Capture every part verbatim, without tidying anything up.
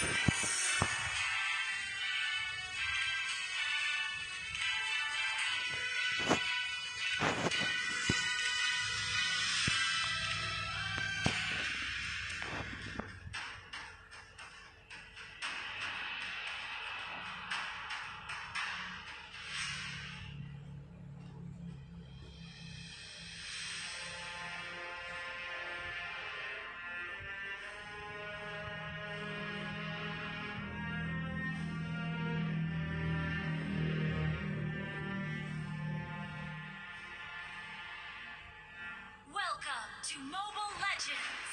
To Mobile Legends!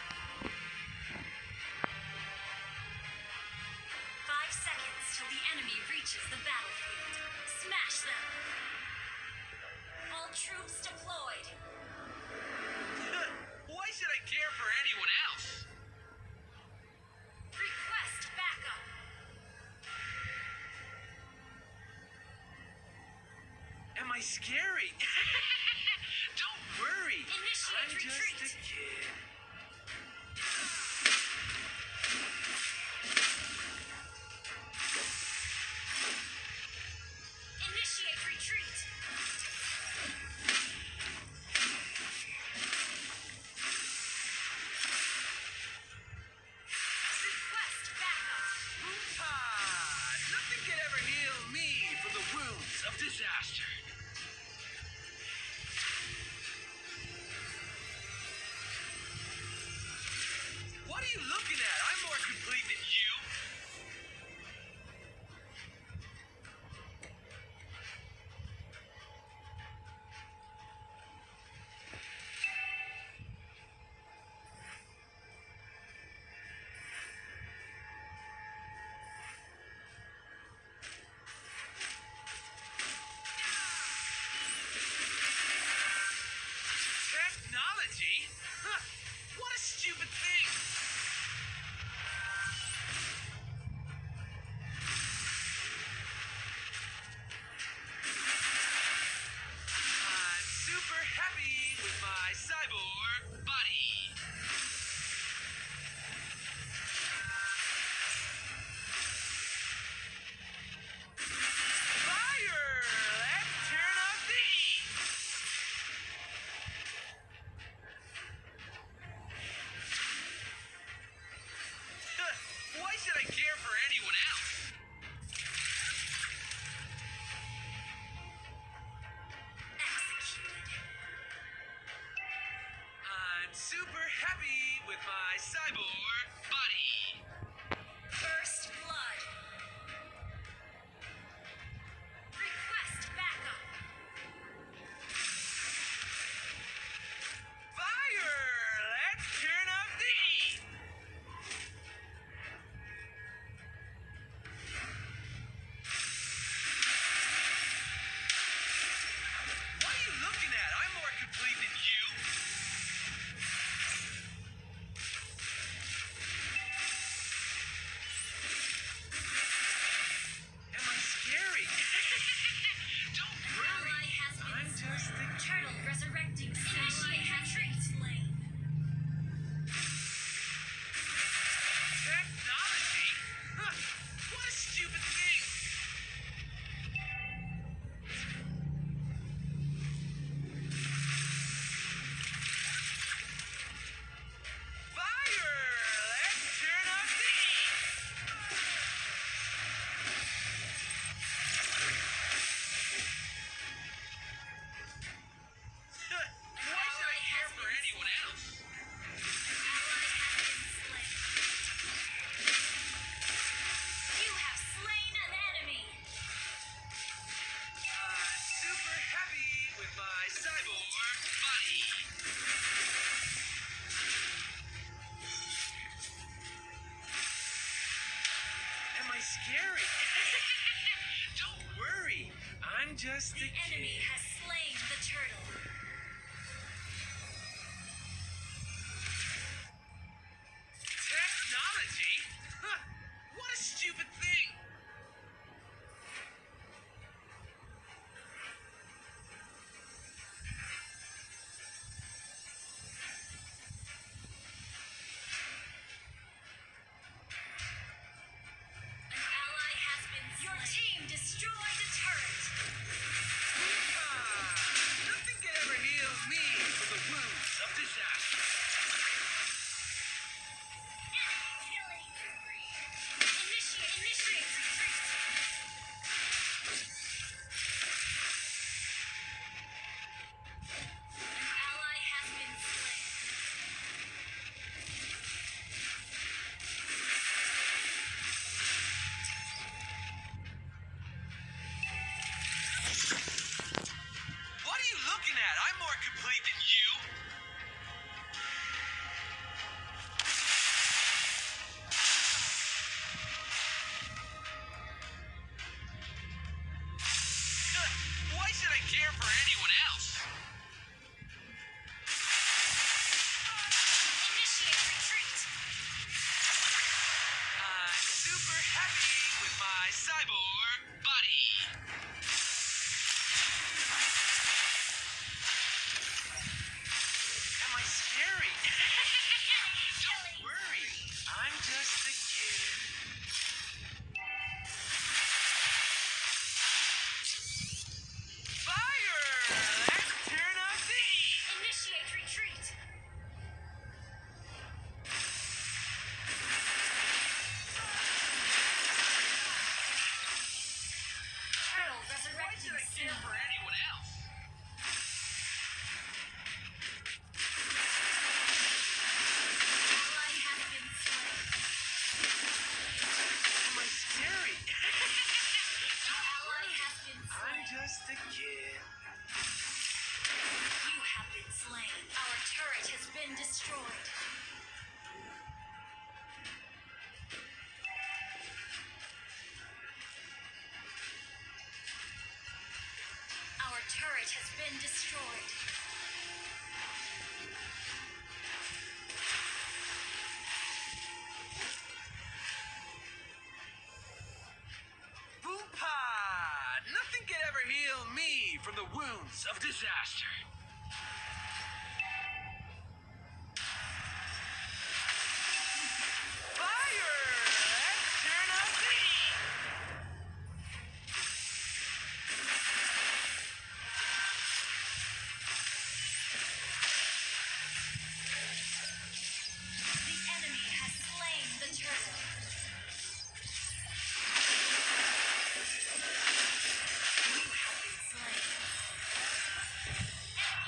Five seconds till the enemy reaches the battlefield. Smash them! All troops deployed. Why should I care for anyone else? Request backup. Am I scary? Don't worry. Initiate I'm retreat. just a kid. Initiate retreat. Request backup. Ah, nothing can ever heal me from the wounds of disaster. What are you looking at? I'm more complete than you. Technology? Huh, what a stupid thing. I'm super happy with my cyborg body. Fire! Let's turn up the heat. Why should I care for anyone else? Executed. I'm super happy with my cyborg body. First blood. Request backup. Fire! Let's turn up the heat. What are you looking at? I'm more complete than you. Am I scary? Don't worry. Ally has been I'm just a Turtle resurrecting. Initiate retreat. Slain. technology? Huh, what a stupid thing. Fire! Let's turn up the heat. Why should I care for anyone else? Ally has been slain. You have slain an enemy. I'm super happy with my cyborg body. Am I scary? Don't worry. I'm just The a kid. enemy has slain the turtle. Technology? Huh, what a stupid thing. Happy with my cyborg body. Am I scary? Don't worry, I'm just a kid. Fire! Let's turn up the heat. Initiate retreat. Turtle Why resurrecting should I care soon. for anyone else? Ally has been slain. Am I scary? Don't Ally worry, has been I'm slain. just a kid. You have been slain. Our turret has been destroyed. Our turret has been destroyed. Boopah! Nothing can ever heal me from the wounds of disaster. Fire! Let's turn up the heat. The enemy has slain the turtle. You have been slain.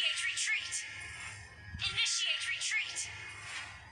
Initiate retreat! Initiate retreat!